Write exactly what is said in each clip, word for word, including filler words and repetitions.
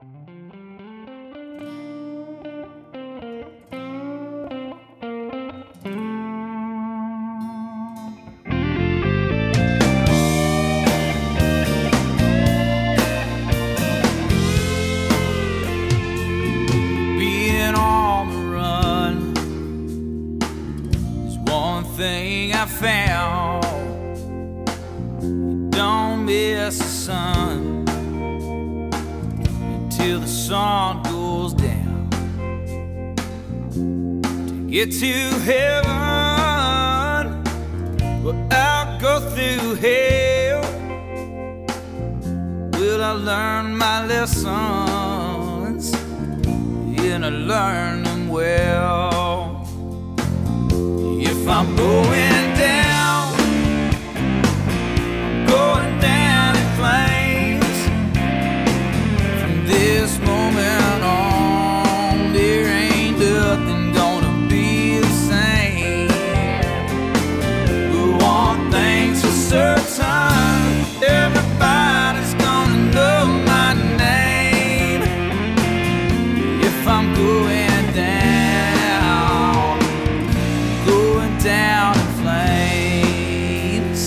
Being on the run is one thing I found. You don't miss the sun until the sun goes down. To get to heaven, well, I'll go through hell. Will I learn my lessons? And I learn them well. If I'm going down, I'm going down in flames. From this moment on, there ain't nothing gonna be the same. But one thing's for certain, everybody's gonna know my name. If I'm going down, going down in flames.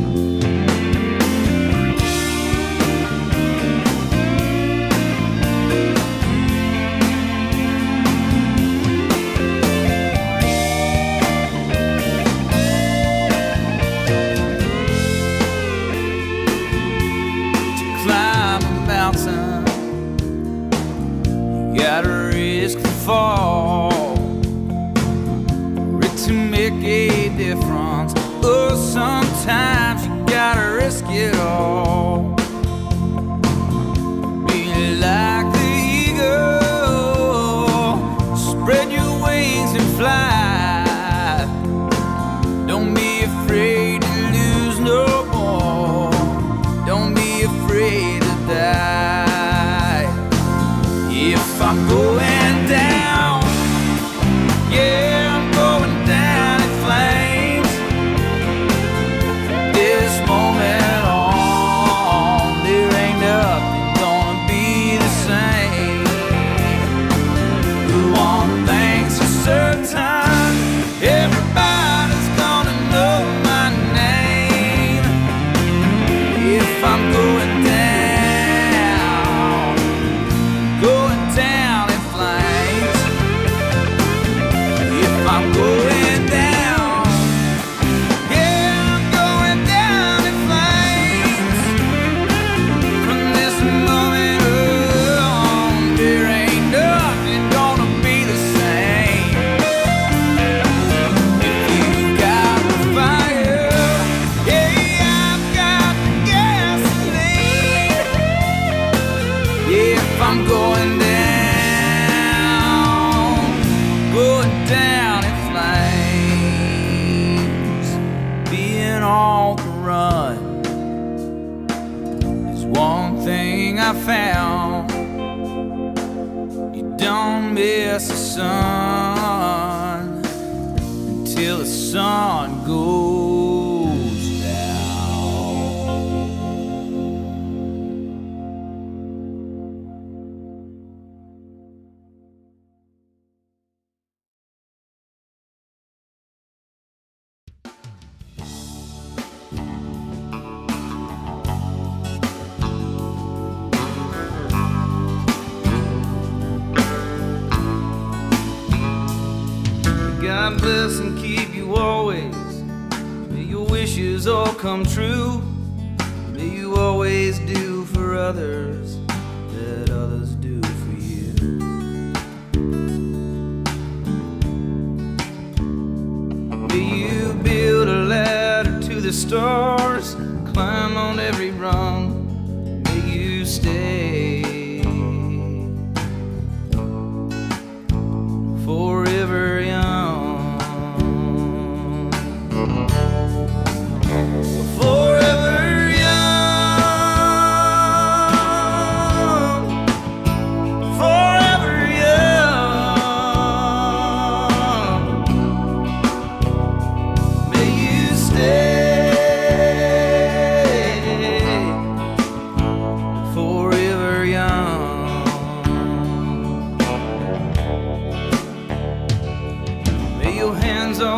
To climb a mountain, you gotta risk the fall. For it to make a difference, oh, sometimes you gotta risk it all. Be like the eagle, spread your wings and fly. Don't be afraid to lose no more. Don't be afraid to die. If I'm going down, yeah, I'm going down in flames. This moment on, there ain't nothing gonna be the same. The one thing's for certain, everybody's gonna know my name. If I'm going down, going down in flames. If I'm going down, yeah, I'm going down in flames. From this moment on, there ain't nothing gonna be the same. If you got the fire, yeah, I've got the gasoline. Yeah, if I'm going down, going down in flames. Being on the run is one thing I found. You don't miss the sun until the sun goes down. God bless and keep you always. May your wishes all come true. May you always do for others that others do for you. May you build a ladder to the stars, climb on every rung. May you stay forever young. Forever young, forever young. May you stay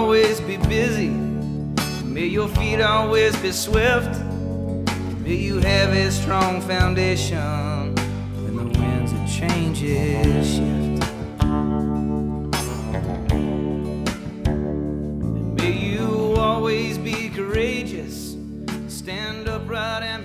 always be busy. May your feet always be swift. May you have a strong foundation when the winds of changes shift. And may you always be courageous, stand upright and